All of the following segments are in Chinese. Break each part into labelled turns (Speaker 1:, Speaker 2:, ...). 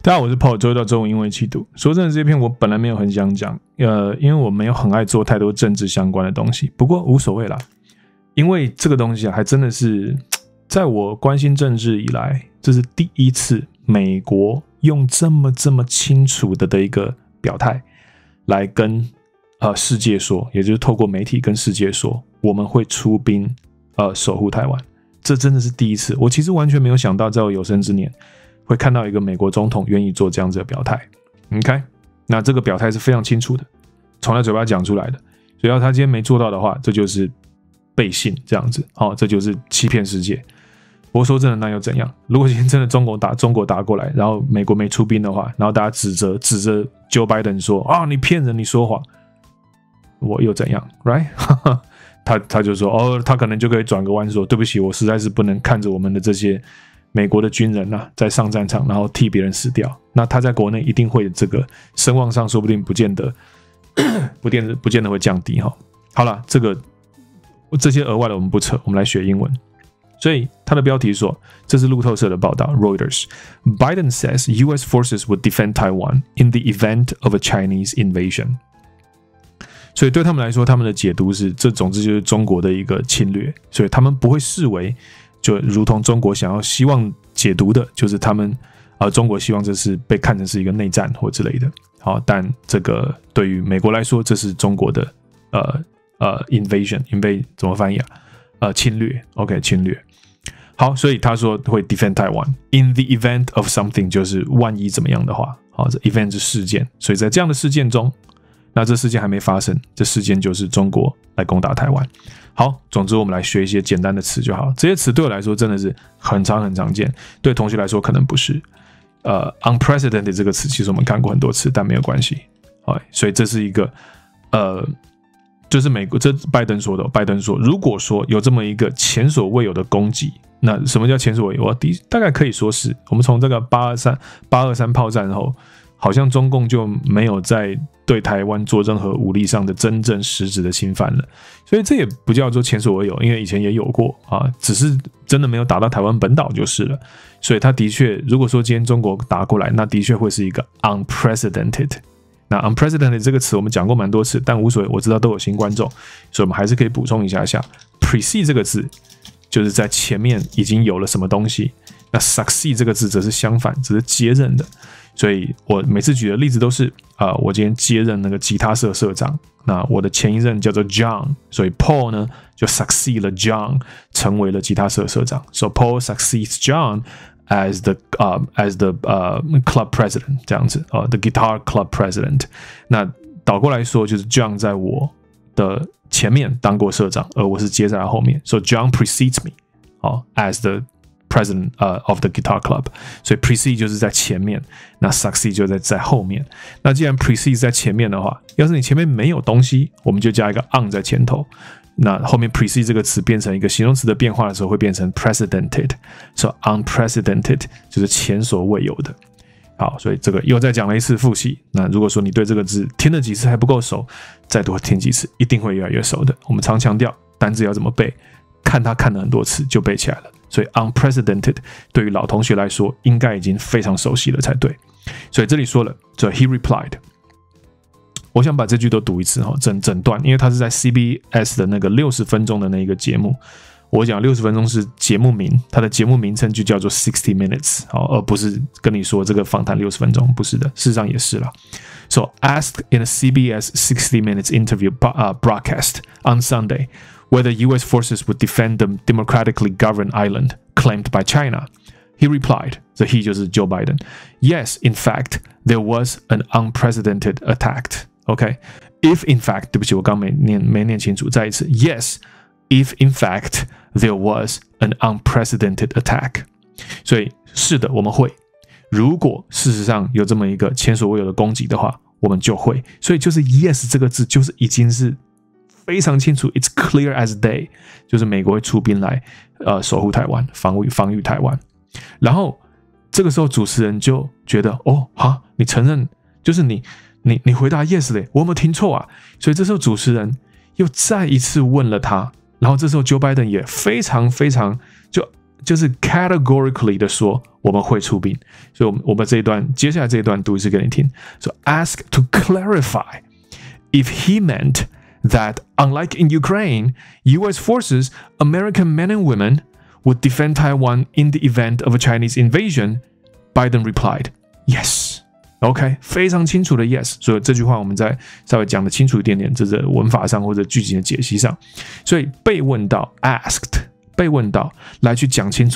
Speaker 1: 大家好，我是 Paul， 周一到周五英文一起读。说真的，这篇我本来没有很想讲，因为我没有很爱做太多政治相关的东西。不过无所谓啦，因为这个东西还真的是在我关心政治以来，这是第一次美国用这么清楚的一个表态来跟世界说，也就是透过媒体跟世界说，我们会出兵守护台湾。这真的是第一次，我其实完全没有想到，在我有生之年会看到一个美国总统愿意做这样子的表态。OK， 那这个表态是非常清楚的，从他嘴巴讲出来的。所以要他今天没做到的话，这就是背信这样子，这就是欺骗世界。不过说真的，那又怎样？如果今天真的中国打过来，然后美国没出兵的话，然后大家指着 Joe Biden 说你骗人，你说谎，我又怎样 ？Right？ 他就说他可能就可以转个弯说，对不起，我实在是不能看着我们的这些美国的军人在上战场，然后替别人死掉。那他在国内一定会这个声望上，说不定不见得会降低哈。好了，这些额外的我们不扯，我们来学英文。所以他的标题说，这是路透社的报道 ，Reuters。Biden says U.S. forces would defend Taiwan in the event of a Chinese invasion。所以对他们来说，他们的解读是，这总之就是中国的一个侵略，所以他们不会视为，就如同中国希望解读的，就是他们中国希望这是被看成是一个内战或之类的。好，但这个对于美国来说，这是中国的invasion 怎么翻译啊？侵略 ，OK， 侵略。好，所以他说会 defend Taiwan in the event of something， 就是万一怎么样的话，好，这 event 是事件，所以在这样的事件中。那这事件还没发生，这事件就是中国来攻打台湾。好，总之我们来学一些简单的词就好。这些词对我来说真的是很常见，对同学来说可能不是。unprecedented 这个词其实我们看过很多次，但没有关系。所以这是一个就是美国这拜登说的。拜登说，如果说有这么一个前所未有的攻击，那什么叫前所未有？大概可以说是我们从这个823炮战后。好像中共就没有在对台湾做任何武力上的真正实质的侵犯了，所以这也不叫做前所未有，因为以前也有过只是真的没有打到台湾本岛就是了。所以他的确，如果说今天中国打过来，那的确会是一个 unprecedented。那 unprecedented 这个词我们讲过蛮多次，但无所谓，我知道都有新观众，所以我们还是可以补充一下。precede 这个字就是在前面已经有了什么东西，那 succeed 这个字则是相反，只是接任的。所以我每次举的例子都是我今天接任那个吉他社社长，那我的前一任叫做 John， 所以 Paul 呢就 succeed 了 John， 成为了吉他社社长。So Paul succeeds John as the club president 这样子the guitar club president。那倒过来说就是 John 在我的前面当过社长，而我是接在他后面。So John precedes me as the President of the Guitar Club， 所以 precede 就是在前面，那 succeed 就在后面。那既然 precede 在前面的话，要是你前面没有东西，我们就加一个 on 在前头。那后面 precede 这个词变成一个形容词的变化的时候，会变成 precedented。So unprecedented 就是前所未有的。好，所以这个又再讲了一次复习。那如果说你对这个字听了几次还不够熟，再多听几次，一定会越来越熟的。我们常强调单字要怎么背，看了很多次就背起来了。所以 unprecedented 对于老同学来说应该已经非常熟悉了才对。所以这里说了，这 he replied， 我想把这句都读一次整段，因为它是在 CBS 的那个60分钟的那个节目。我讲60分钟是节目名，它的节目名称就叫做60 minutes， 而不是跟你说这个访谈60分钟，不是的，事实上也是啦。So asked in a CBS 60 minutes interview broadcast on Sunday whether U.S. forces would defend the democratically governed island claimed by China, he replied, the he 就是 Joe Biden, yes, in fact, there was an unprecedented attack. Okay, if in fact, 对不起，我刚没念清楚，再一次 yes, if in fact there was an unprecedented attack. 所以是的，我们会。如果事实上有这么一个前所未有的攻击的话，我们就会。所以就是 yes 这个字就是已经是非常清楚 ，it's clear as day， 就是美国会出兵来守护台湾，防御台湾。然后这个时候主持人就觉得你承认就是你回答 yes 嘞，我有没有听错啊？所以这时候主持人又再一次问了他，然后这时候 Joe Biden 也非常就就是 categorically 的说我们会出兵，所以我们这一段接下来这一段读一次给你听。So ask to clarify if he meant that unlike in Ukraine, U.S. forces, American men and women would defend Taiwan in the event of a Chinese invasion. Biden replied, yes.OK， 非常清楚的 yes， 所以这句话我们再稍微讲的清楚一点点，这是文法上或者句型的解析上。所以被问到 asked， 被问到来去讲清楚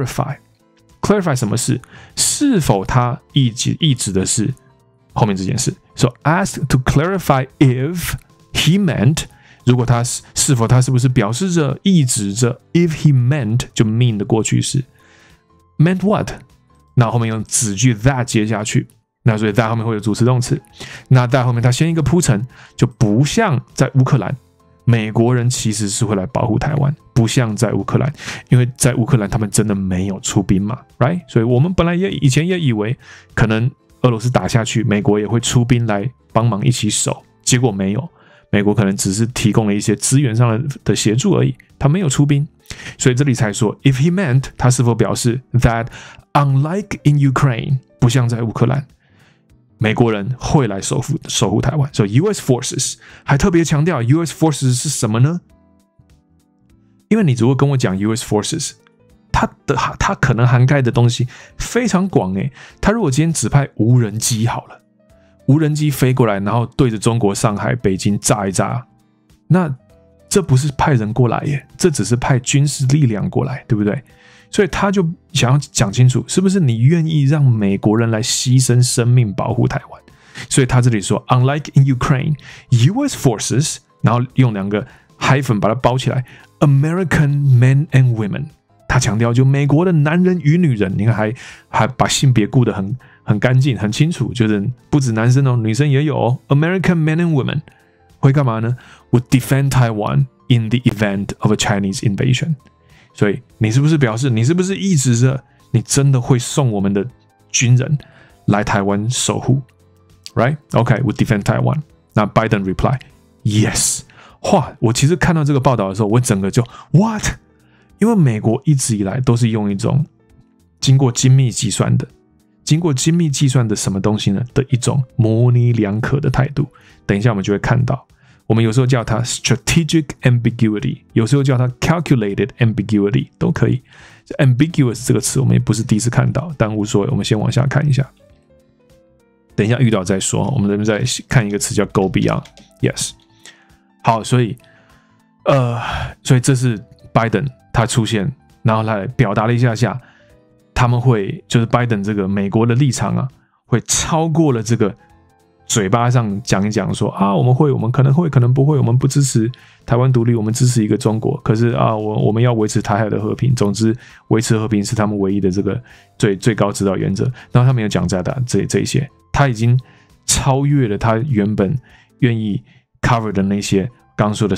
Speaker 1: clarify 什么事，是否他意指的是后面这件事。So asked to clarify if he meant， 如果他是否他是不是表示着意指着 if he meant 就 mean 的过去式 meant what， 那后面用子句 that 接下去。那所以在后面会有主词动词，那在后面它先一个铺陈，就不像在乌克兰，美国人其实是会来保护台湾，不像在乌克兰，因为在乌克兰他们真的没有出兵嘛 ，right？ 所以我们本来以前也以为可能俄罗斯打下去，美国也会出兵来帮忙一起守，结果没有，美国可能只是提供了一些资源上的协助而已，他没有出兵，所以这里才说 if he meant 他是否表示 that unlike in Ukraine 不像在乌克兰。美国人会来守护台湾，所以 U.S. forces 还特别强调 U.S. forces 是什么呢？因为你如果跟我讲 U.S. forces， 它可能涵盖的东西非常广诶。它如果今天只派无人机好了，无人机飞过来，然后对着中国上海、北京炸一炸，那这不是派人过来耶，这只是派军事力量过来，对不对？所以他就想要讲清楚，是不是你愿意让美国人来牺牲生命保护台湾？所以他这里说 ，Unlike in Ukraine, U.S. forces， 然后用两个 hyphen 把它包起来 ，American men and women。他强调就美国的男人与女人，你看还把性别顾得很干净、很清楚，就是不止男生哦，女生也有哦。American men and women 会干嘛呢 ？Would defend Taiwan in the event of a Chinese invasion。所以你是不是表示，你是不是意指着你真的会送我们的军人来台湾守护 ？Right? OK, we defend Taiwan. 那 Biden reply, yes. 哇，我其实看到这个报道的时候，我整个就 what？ 因为美国一直以来都是用一种经过精密计算的什么东西呢的一种模棱两可的态度。等一下我们就会看到。我们有时候叫它 strategic ambiguity， 有时候叫它 calculated ambiguity 都可以。ambiguous 这个词我们也不是第一次看到，但无所谓，我们先往下看一下。等一下遇到再说，我们这边再看一个词叫 go beyond。Yes， 好，所以这是 Biden 他出现，然后来表达了一下，他们会就是 Biden 这个美国的立场啊，会超过了这个。嘴巴上讲一讲说啊，我们可能会，可能不会，我们不支持台湾独立，我们支持一个中国。可是啊，我们要维持台海的和平。总之，维持和平是他们唯一的这个最高指导原则。然后他没有讲这一些，他已经超越了他原本愿意 cover 的那些刚刚说的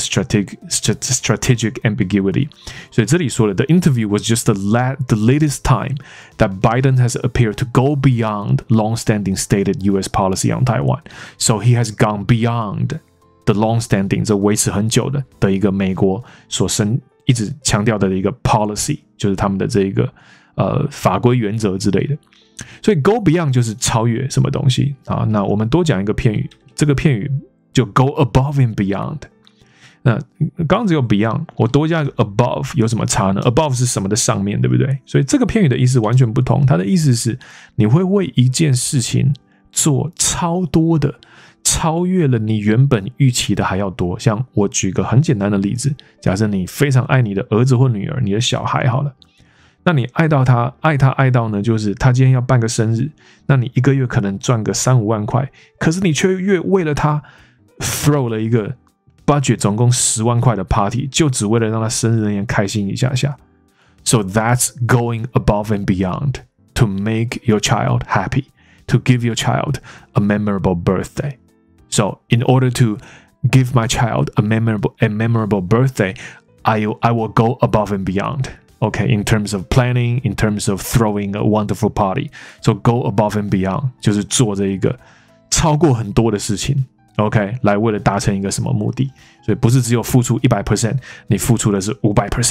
Speaker 1: strategic ambiguity。所以这里说了 ，the interview was just the latest time that Biden has appeared to go beyond long-standing stated U.S. policy on Taiwan. So he has gone beyond the long-standing 这维持很久的一个美国所一直强调的一个 policy， 就是他们的这个法规原则之类的。所以 go beyond 就是超越什么东西啊？那我们多讲一个片语，这个片语就 go above and beyond。那刚刚只有 beyond， 我多加一个 above 有什么差呢？ above 是什么的上面，对不对？所以这个片语的意思完全不同。它的意思是你会为一件事情做超多的，超越了你原本预期的还要多。像我举个很简单的例子，假设你非常爱你的儿子或女儿，你的小孩好了，那你爱到呢，就是他今天要办个生日，那你一个月可能赚个3-5万块，可是你却为了他 throw 了一个budget 总共10万块的 party， 就只为了让他生日那天开心一下下。So that's going above and beyond to make your child happy, to give your child a memorable birthday. So in order to give my child a memorable birthday, I will go above and beyond. Okay, in terms of planning, in terms of throwing a wonderful party. So go above and beyond 就是做这一个超过很多的事情。OK， 来为了达成一个什么目的，所以不是只有付出100%，你付出的是500%，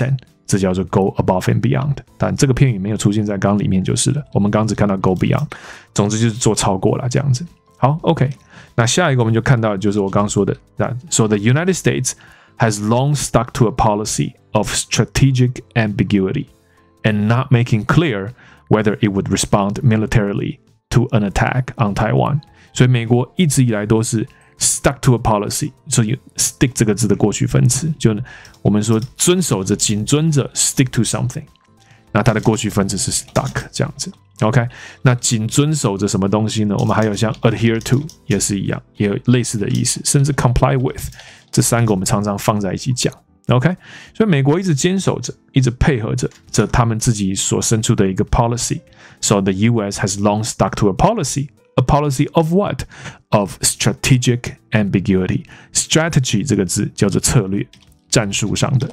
Speaker 1: 这叫做 go above and beyond。但这个片语没有出现在刚刚里面就是了，我们刚刚只看到 go beyond。总之就是做超过了这样子。好 ，OK， 那下一个我们就看到的就是我刚刚说的，说 the United States has long stuck to a policy of strategic ambiguity and not making clear whether it would respond militarily to an attack on Taiwan。所以美国一直以来都是 stuck to a policy， 所以 stick 这个字的过去分词，就我们说遵守着、紧遵着 stick to something， 那它的过去分词是 stuck 这样子。OK， 那紧遵守着什么东西呢？我们还有像 adhere to 也是一样，也有类似的意思，甚至 comply with 这三个我们常常放在一起讲。OK， 所以美国一直坚守着，一直配合着他们自己所生出的一个 policy。So the U.S. has long stuck to a policy。A policy of what? Of strategic ambiguity. Strategy 这个字叫做策略，战术上的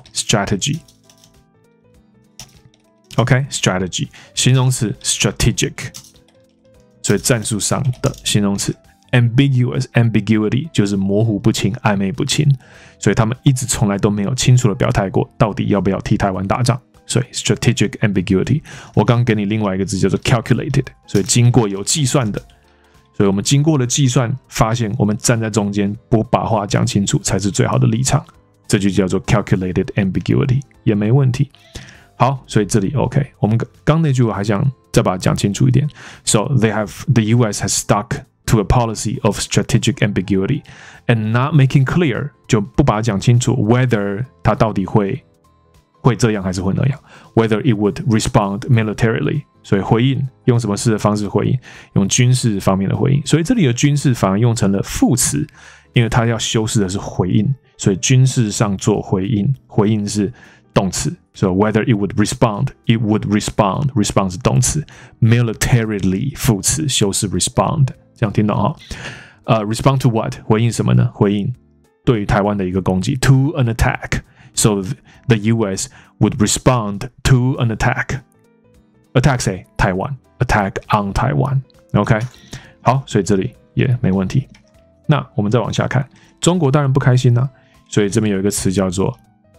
Speaker 1: strategy。OK， strategy 形容词 strategic， 所以战术上的形容词。Ambiguous ambiguity 就是模糊不清、暧昧不清，所以他们一直从来都没有清楚的表态过，到底要不要替台湾打仗。所以 strategic ambiguity， 我刚给你另外一个字叫做 calculated， 所以经过有计算的。所以我们经过了计算，发现我们站在中间，不把话讲清楚才是最好的立场，这就叫做 calculated ambiguity， 也没问题。好，所以这里 OK， 我们刚那句我还想再把它讲清楚一点。So the U.S. has stuck to a policy of strategic ambiguity and not making clear， 就不把它讲清楚 whether 它到底会这样还是会那样 ，whether it would respond militarily。所以回应用什么式的方式回应？用军事方面的回应。所以这里的军事反而用成了副词，因为它要修饰的是回应，所以军事上做回应，回应是动词。所以 whether it would respond， it would respond 是动词 ，militarily 副词修饰 respond， 这样听懂哈？respond to what？ 回应什么呢？回应对于台湾的一个攻击 ，to an attack。So the U.S. would respond to an attack。Attack 谁？台湾。Attack on 台湾。OK， 好，所以这里也没问题。那我们再往下看，中国当然不开心啦，所以这边有一个词叫做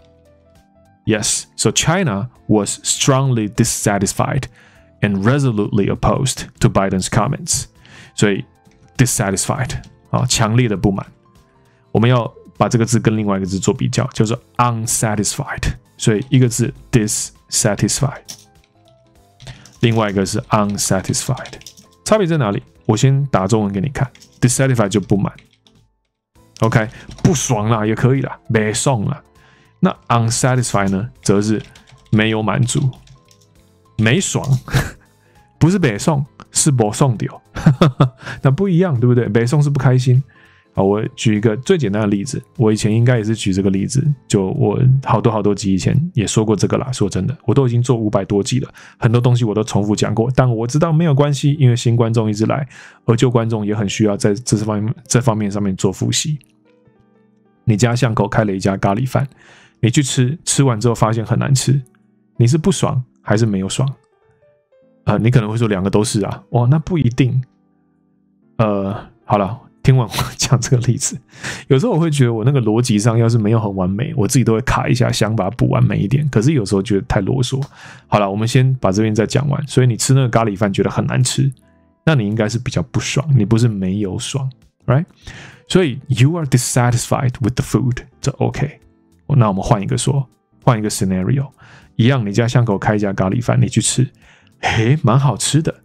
Speaker 1: Yes. So China was strongly dissatisfied and resolutely opposed to Biden's comments. 所以 dissatisfied 强烈的不满。我们要把这个字跟另外一个字做比较，叫做 unsatisfied。所以一个字 dissatisfied。另外一个是 unsatisfied， 差别在哪里？我先打中文给你看 ，dissatisfied 就不满 ，OK， 不爽啦也可以啦，没爽啦。那 unsatisfied 呢，则是没有满足，没爽，不是没爽，是没爽掉，那不一样，对不对？没爽是不开心。好，我举一个最简单的例子，我以前应该也是举这个例子，就我好多集以前也说过这个啦。说真的，我都已经做500多集了，很多东西我都重复讲过，但我知道没有关系，因为新观众一直来，而旧观众也很需要在这方面上面做复习。你家巷口开了一家咖喱饭，你去吃完之后发现很难吃，你是不爽还是没有爽？你可能会说两个都是啊，哇，那不一定。好了。听完我讲这个例子，有时候我会觉得我那个逻辑上要是没有很完美，我自己都会卡一下，想把它补完美一点。可是有时候觉得太啰嗦。好了，我们先把这边再讲完。所以你吃那个咖喱饭觉得很难吃，那你应该是比较不爽，你不是没有爽 ，right？ 所以 you are dissatisfied with the food， 这 OK。那我们换一个scenario， 一样，你家巷口开一家咖喱饭，你去吃，蛮好吃的，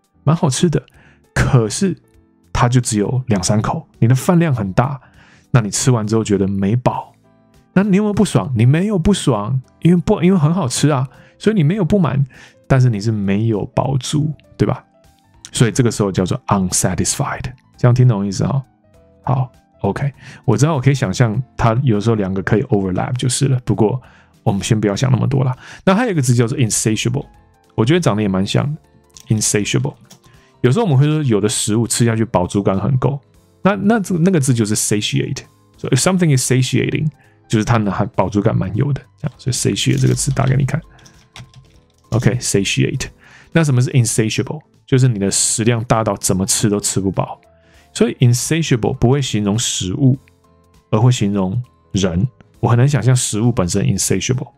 Speaker 1: 可是它就只有2-3口，你的饭量很大，那你吃完之后觉得没饱，那你有没有不爽？你没有不爽，因为很好吃啊，所以你没有不满，但是你是没有饱足，对吧？所以这个时候叫做 unsatisfied， 这样听懂意思哈？好 ，OK， 我知道我可以想象它有时候两个可以 overlap 就是了，不过我们先不要想那么多啦。那还有一个字叫做 insatiable， 我觉得长得也蛮像的 insatiable。有时候我们会说，有的食物吃下去饱足感很够，那个字就是 satiate。So if something is satiating， 就是它的饱足感蛮有的，这样。所以 satiate 这个词打给你看。OK，satiate。那什么是 insatiable？ 就是你的食量大到怎么吃都吃不饱。所以 insatiable 不会形容食物，而会形容人。我很难想象食物本身 insatiable，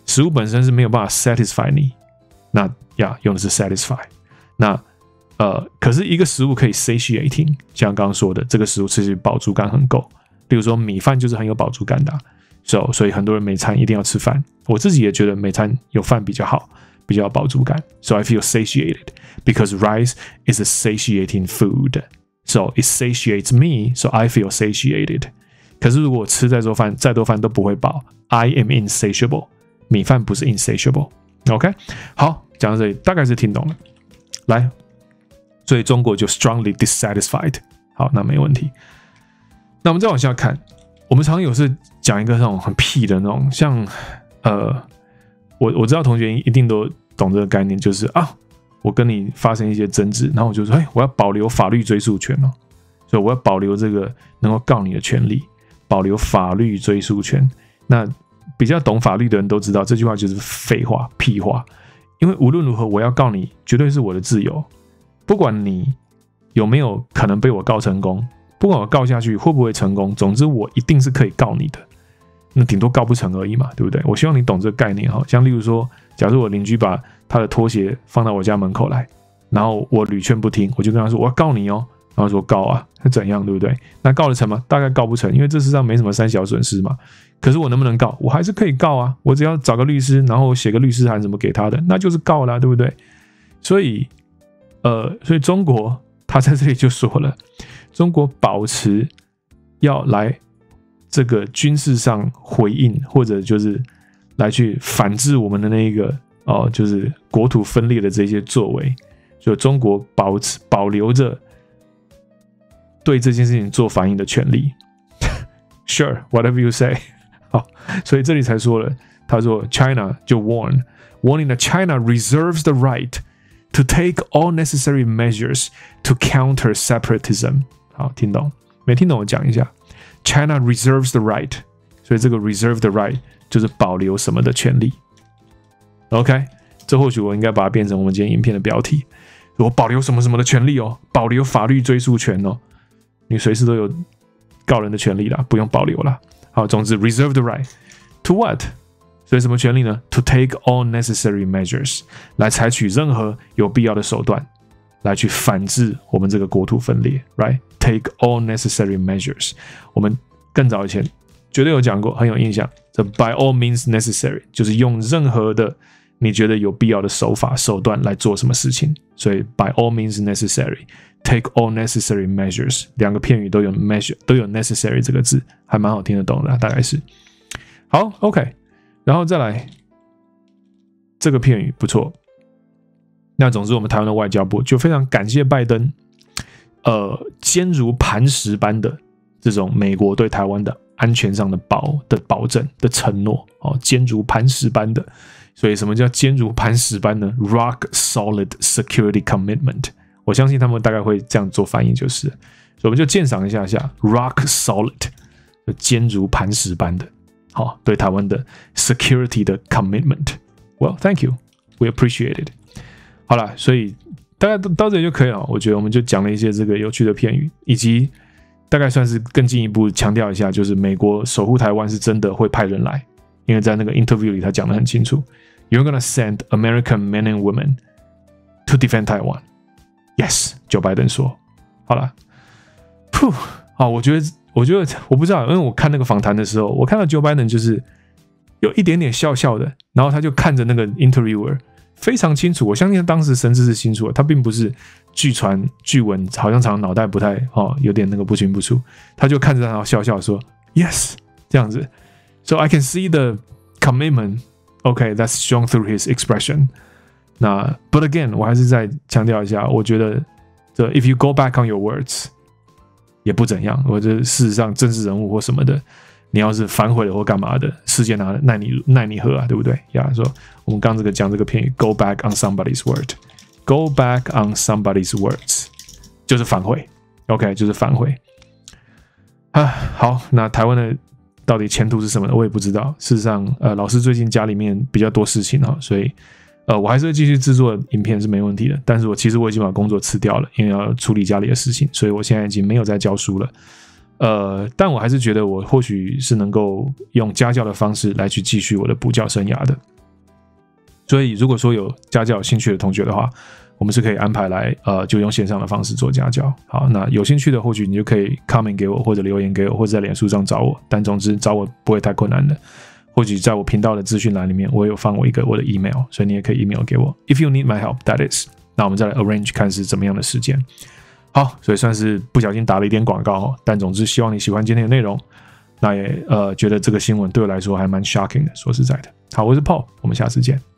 Speaker 1: 食物本身是没有办法 satisfy 你，那用的是 satisfy。那可是一个食物可以 satiating， 像刚刚说的，这个食物吃起来饱足感很够。例如说米饭就是很有饱足感的所以很多人每餐一定要吃饭。我自己也觉得每餐有饭比较好，比较有饱足感。So I feel satiated because rice is a satiating food. So it satiates me, so I feel satiated. 可是如果我吃再多饭都不会饱 ，I am insatiable. 米饭不是 insatiable. OK， 好，讲到这里大概是听懂了。来，所以中国就 strongly dissatisfied。好，那没问题。那我们再往下看，我们常有时讲一个那种很屁的那种，像我知道同学一定都懂这个概念，就是我跟你发生一些争执，然后我就说，我要保留法律追诉权所以我要保留这个能够告你的权利，保留法律追诉权。那比较懂法律的人都知道，这句话就是废话、屁话。因为无论如何，我要告你，绝对是我的自由，不管你有没有可能被我告成功，不管我告下去会不会成功，总之我一定是可以告你的。那顶多告不成而已嘛，对不对？我希望你懂这个概念像例如说，假如我邻居把他的拖鞋放到我家门口来，然后我屡劝不听，我就跟他说我要告你然后说告啊，那怎样，对不对？那告得成吗？大概告不成，因为这世上没什么三小损失嘛。可是我能不能告？我还是可以告啊，我只要找个律师，然后写个律师函什么给他的，那就是告啦，对不对？所以中国他在这里就说了，中国保持要来这个军事上回应，或者就是来去反制我们的那一个就是国土分裂的这些作为，所以中国保留着对这件事情做反应的权利。Sure, whatever you say 。好，所以这里才说了，他说 China 就 warning that China reserves the right to take all necessary measures to counter separatism。好，听懂？没听懂我讲一下。China reserves the right， 所以这个 reserve the right 就是保留什么的权利。OK， 这或许我应该把它变成我们今天影片的标题。我保留什么什么的权利保留法律追诉权你随时都有告人的权利啦，不用保留啦。好，总之 reserve the right to what？ 所以什么权利呢？ To take all necessary measures， 来采取任何有必要的手段，来去反制我们这个国土分裂 ，right？ Take all necessary measures。我们更早以前绝对有讲过，很有印象。这 by all means necessary 就是用任何的你觉得有必要的手段来做什么事情。所以 by all means necessary。Take all necessary measures， 两个片语都有 measure， 都有 necessary 这个字，还蛮好听得懂的，大概是。好 ，OK， 然后再来这个片语不错。那总之，我们台湾的外交部就非常感谢拜登，坚如磐石般的这种美国对台湾的安全上的保证的承诺，坚如磐石般的。所以什么叫坚如磐石般呢 ？Rock solid security commitment。我相信他们大概会这样做翻译，就是，所以我们就鉴赏一下 rock solid， 就坚如磐石般的，好，对台湾的 security 的 commitment。Well, thank you, we appreciate it。好了，所以大概到这里就可以了。我觉得我们就讲了一些这个有趣的片语，以及大概算是更进一步强调一下，就是美国守护台湾是真的会派人来，因为在那个 interview 里他讲得很清楚 ，You're gonna send American men and women to defend Taiwan。Yes， Joe Biden 说，好了，我觉得我不知道，因为我看那个访谈的时候，我看到 Joe Biden 就是有一点点笑笑的，然后他就看着那个 interviewer， 非常清楚，我相信他当时神志是清楚的，他并不是据闻，好像常脑袋不太有点那个不清不楚，他就看着他然后笑笑说 Yes 这样子 ，So I can see the commitment. Okay, that's shown through his expression. 那 But again， 我还是再强调一下，我觉得这 If you go back on your words， 也不怎样。我觉得事实上政治人物或什么的，你要是反悔了或干嘛的，世界奈你何啊，对不对？说我们刚讲这个片语 ，Go back on somebody's word，Go back on somebody's words， 就是反悔。OK， 就是反悔。好，那台湾的到底前途是什么呢？我也不知道。事实上，老师最近家里面比较多事情所以。我还是会继续制作影片是没问题的，但是其实我已经把工作辞掉了，因为要处理家里的事情，所以我现在已经没有在教书了。但我还是觉得我或许是能够用家教的方式来去继续我的补教生涯的。 所以如果说有家教有兴趣的同学的话，我们是可以安排来就用线上的方式做家教。好，那有兴趣的或许你就可以 comment 给我，或者留言给我，或者在脸书上找我，但总之找我不会太困难的。或许在我频道的资讯栏里面我有放我的 email， 所以你也可以 email 给我。 If you need my help, that is。 那我们再来 arrange 看是怎么样的时间。好，所以算是不小心打了一点广告，但总之希望你喜欢今天的内容。那也觉得这个新闻对我来说还蛮 shocking 的，说实在的。好，我是 Paul， 我们下次见。